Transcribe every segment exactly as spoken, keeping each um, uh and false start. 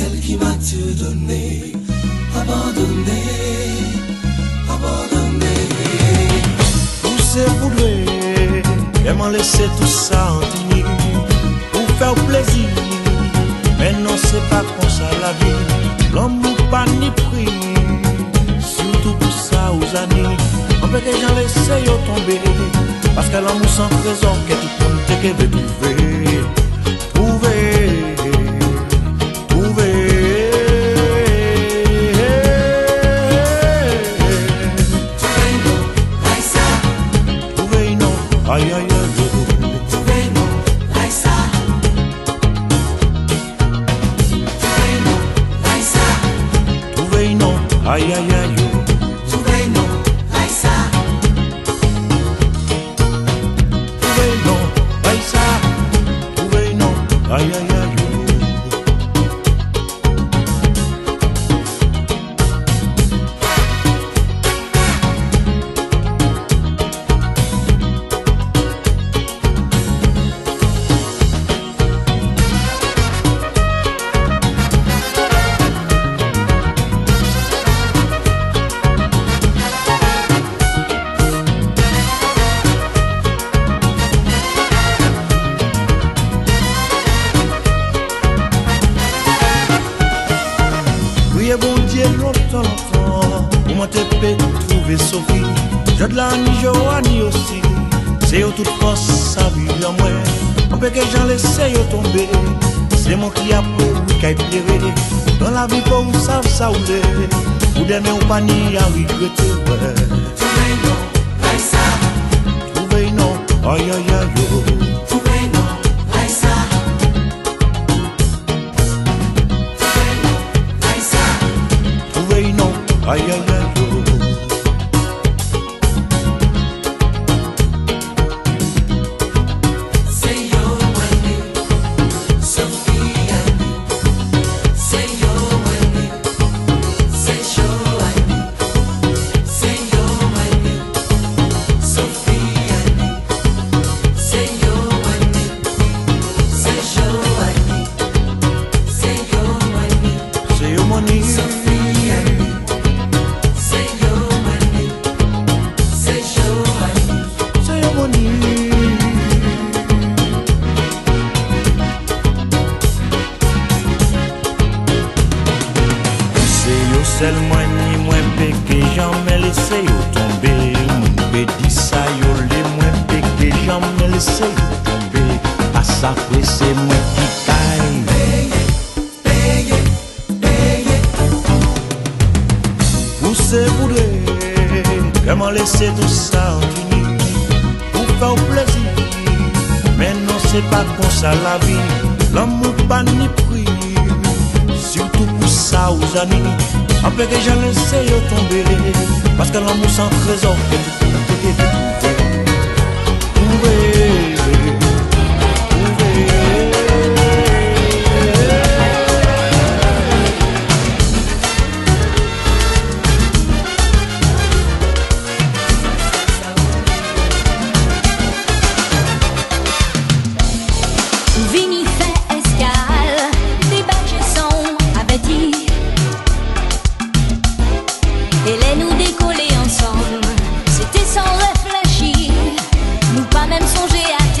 celle qui m'a tout donné, abandonné, abandonné. Pousser pour lui, elle m'a laissé tout ça en tenir, pour faire plaisir. Mais non, c'est pas comme ça la vie, l'homme n'a pas ni prix. Surtout pour ça aux années, on peut que j'en laisse tomber, parce que l'amour sans trésor, que tout le monde te veut trouver. Trouver, trouver. Trouver non, like ça. Trouver non, aïe aïe aïe. Trouver non, like ça. Trouver non, like ça. Trouver non, aïe aïe aïe. Trouver non, like ça. Trouver non, aïe ça. Trouver non, aïe aïe aïe. Priez bon Dieu longtemps, longtemps, pour moi te peux trouver Sophie. Je de la ni Joanie aussi, c'est eux toute force, ça vit en moi. On peut que j'en laisse tomber, c'est moi qui a pris, qui a pleuré. Dans la vie pour vous savez ça ou l'est, ou demain ou pas ni à regretter. Trouver non, like ça. Trouver non, aïe aïe aïe. Trouver non, like ça. Trouver non, like ça. Trouver non, aïe aïe aïe. Say your money, Sophia. Say your money, say your money. Say your money, Sophia. Say your money, say your money. Say your money, C'est your money, Sophia. Say your money, say your money. c'est your money. C'est yo seul money, moi péché, jamais laissé yo tomber. Mon pédit ça yo les moins péché, jamais laissé yo tomber. À ça que c'est moi qui taille. Pour se voudrer, comment laisser tout ça en tenir, pour faire plaisir. Mais non, c'est pas comme ça la vie, l'amour pas ni prix. Surtout pour ça aux amis, on peut que j'en laisse tomber, parce que l'amour sans trésor, que tout le monde peut trouver. Vini fait escale, des badges sont abattis. Et les nous décoller ensemble, c'était sans réfléchir. Nous pas même songer à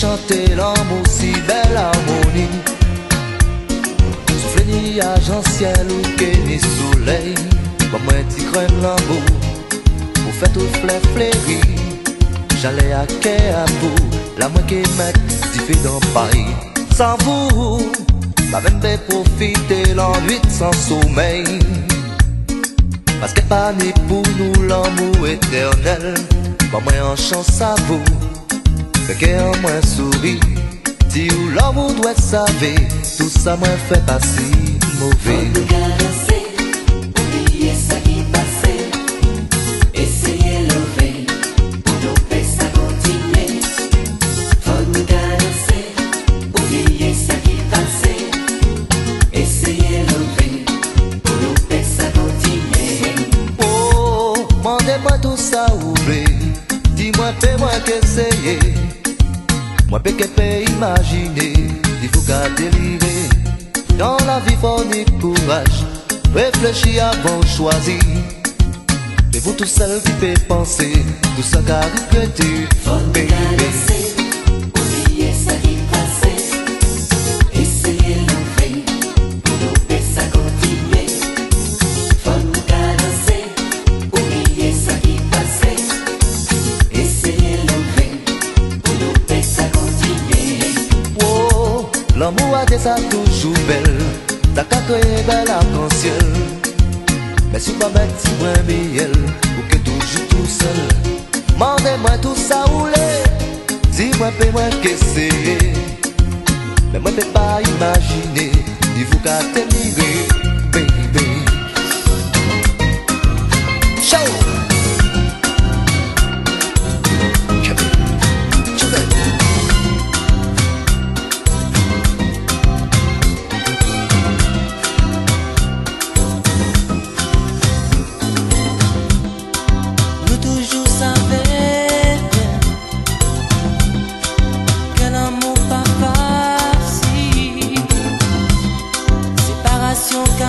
chanter l'amour si belle harmonie. Souffle nuage en ciel ou que ni soleil. Bon moi t'y crème l'amour pour faire tout fleur fleuri. J'allais à quai à vous, la moi qui mette d'y fait dans Paris. Sans vous, ma même fait profiter l'ennui sans sommeil. Parce que pas ni pour nous l'amour éternel. Bon moi en chance à vous, fait qu'en moi souris. Si ou l'amour doit savoir, tout ça moi fait pas si mauvais. Faut nous cadencer, oublier ça qui passait. Essayez lever, pour nous faire ça continuer. Faut nous cadencer, oublier ça qui passait. Essayez lever, pour nous faire ça continuer. Oh, mandez-moi tout ça oublier. Dis-moi, fais-moi qu'essayer. Moi, peut que peut imaginer, il faut qu'à délirer. Dans la vie, faut ni courage. Réfléchis avant de choisir. Mais vous tout seul qui peut penser, tout ça qu'a regretté. Faut nous cadencer, oublier ça qui passait. Essayez lever, pour nous faire ça continuer. Faut nous cadencer, oublier ça qui passait. Essayez lever, pour nous faire ça continuer. Oh, l'amour a déjà toujours belle. T'as qu'à créer belle arc-en-ciel. Mais si pas mettre si moins miel, ou que toujours tout seul. Mandez-moi tout ça où l'est. Dis-moi, fais-moi qu'essayer. Mais moi, peux pas imaginer, il faut qu'à t'émigrer, baby. Show! Nous toujours savait que l'amour pas facile. Séparation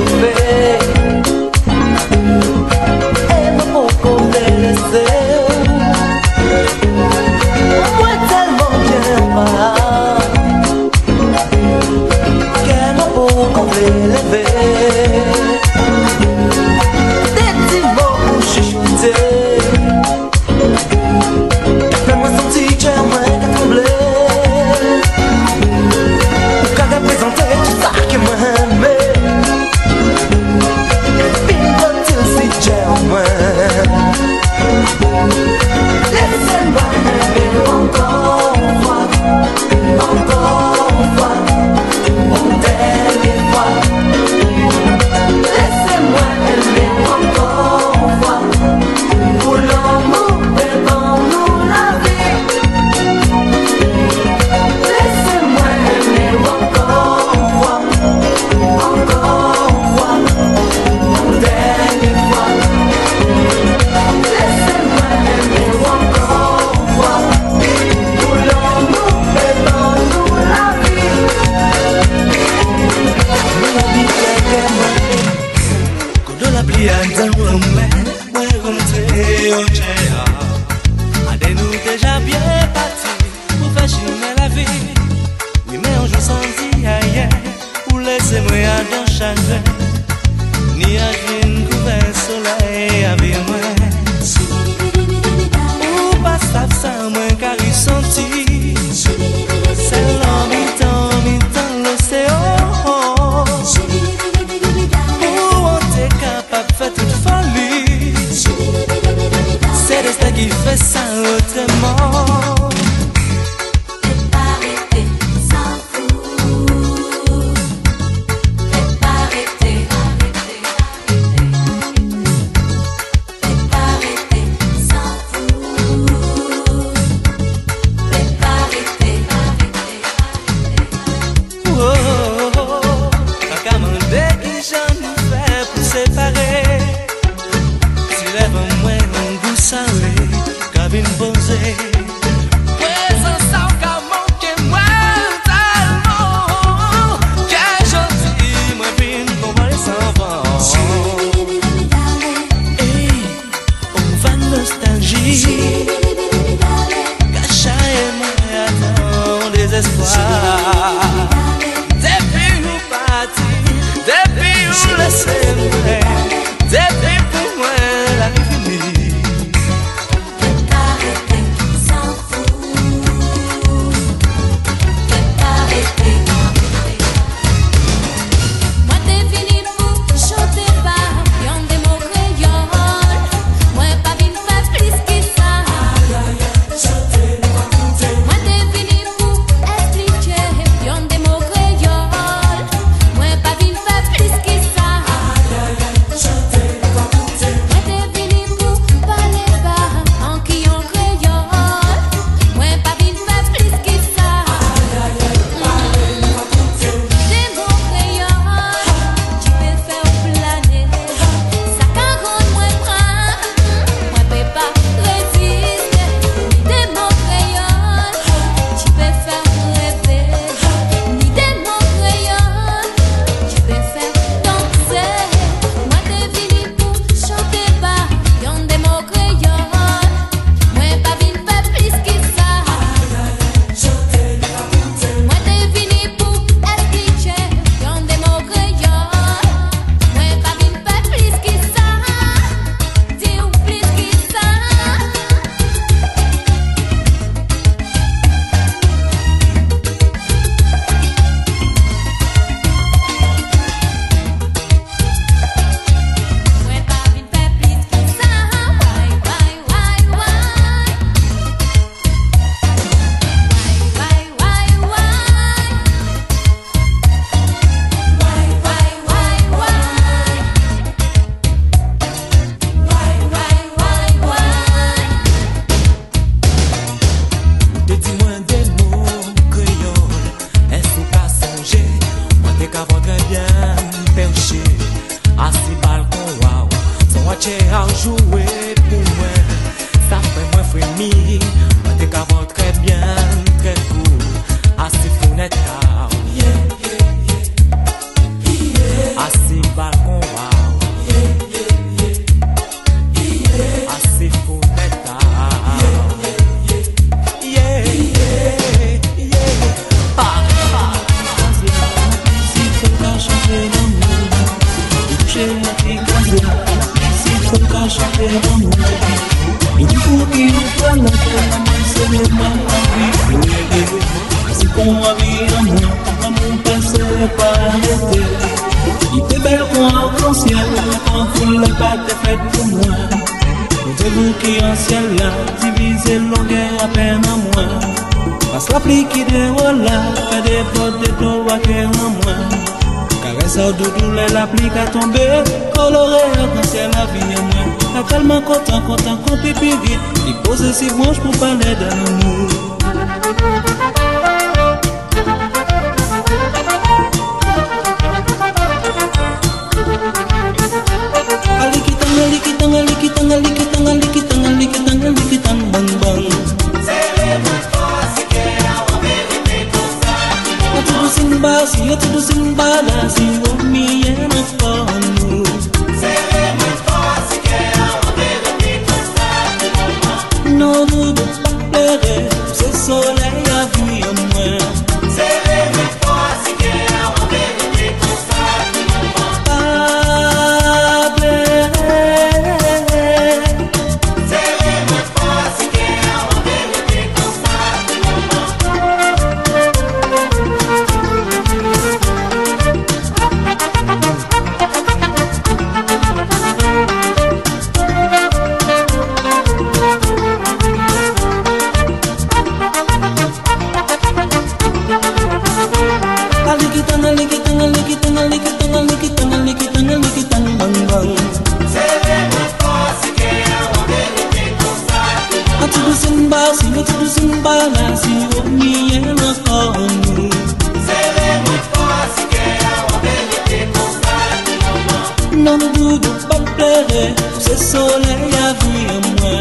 lever. Et me beaucoup me laisser. Moi tellement bien mal qu'elle me beaucoup me lever. Des petits mots pour chuchoter. Fais-moi sentir que moi qu'à trembler. Quand t'as présenté tout ça que moi aimais. Pingo-tu si j'ai moi. Laissez-moi aimer encore une fois. Encore une fois. Une dernière fois. Laissez-moi aimer encore une fois. Pour l'amour devant nous la vie. Laissez-moi aimer encore une fois. Encore une fois. Une dernière fois. Laissez-moi aimer encore une fois. Pour l'amour devant nous la vie. Quando la plianza non me vuoi con te oceano. Ade nous déjà bien parti pour faire chiner la vie. Oui mais un jour sans dire ailleurs pour laisser moi dans chagrin. Ni à une couvert soleil avec moi. Ou pas ça sans moi car il sentit. C'est l'homme mi temps mi temps l'océan. Fait toute folie. C'est destin qui fait ça autrement. Fais pas arrêter, s'en fout. Fais pas arrêter, arrêter, arrêter. Fais pas arrêter, s'en fout. Fais pas arrêter, arrêter, arrêter. Oh, oh, oh, oh. Quand qu'à demander qui j'en fais pour séparer. Tu lèves moi un goût salé, cabine posée. Présence sans qu'à manquer moi tellement. Qu'est gentil, moi vine pour moi les enfants. Hey, on va nostalgie. Cacha et moi attend désespoir. Depuis nous partir, depuis nous laisser moi. Depuis pour moi la nuit finie. Fais pas arrêter, s'en fout. Fais pas arrêter, arrêter. Moi t'es venu pour chanter pas, y'en des mots créoles. Moi pas venu faire plus que ça. Moi t'es venu pour expliquer, y'en des mots créoles. Moi pas venu faire plus que ça. jouer pour moi, ça fait moi frémir. Moi t'es qu'avant très bien, très cool, assez fenêtre, yeah, yeah, yeah, yeah. Assez bal caché, qui casé, si trop caché devant nous. Il faut qu'il nous prenne la tête, c'est le mal à vivre. Si qu'on a vu l'amour, l'amour passé pas arrêté. Il était belle pour arc-en-ciel, quand vous l'avez pas fait pour moi. Vous qui en ciel là, divisez longueur à peine en moins. Passe la pluie qui déroule là, fait des potes de dos à cœur en moins. Caresse au doudou, la pluie qui a tombé, coloré arc-en-ciel la vie en moins. La calme content, content, qu'on pipi vite, il pose si branche pour parler d'amour. Alikitang, alikitang, alikitang, alikitang, alikitang, alikitang, alikitang, bang bang. Eu tudo simba, se eu tudo simba, se eu me amo como. Não dudo para pleurer, c'est soleil à vie en moi. Non ne doute pas pleurer, c'est soleil à vie en moi.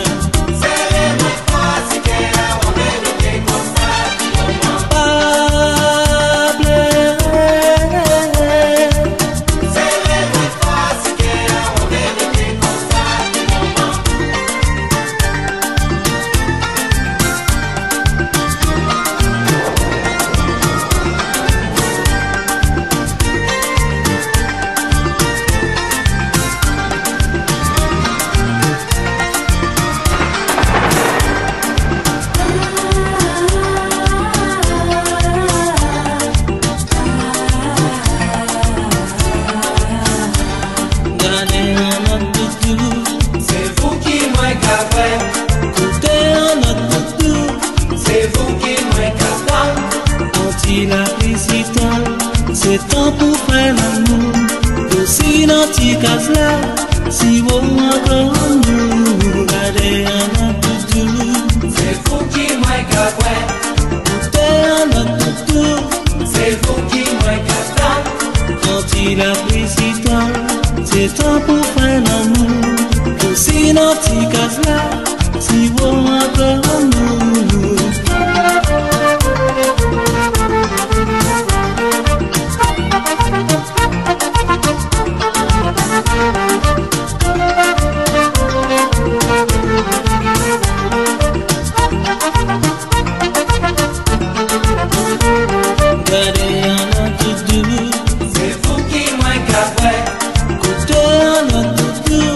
C'est temps pour faire l'amour. Aussi dans tes cases là, si vous encore nous regardez un autre tout. C'est vous qui m'avez capé. T'es un autre tout. C'est vous qui m'avez capé. Quand il a pris si temps, c'est temps pour faire l'amour. Aussi dans tes cases là, si vous encore nous.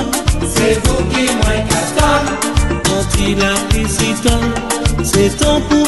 C'est temps pour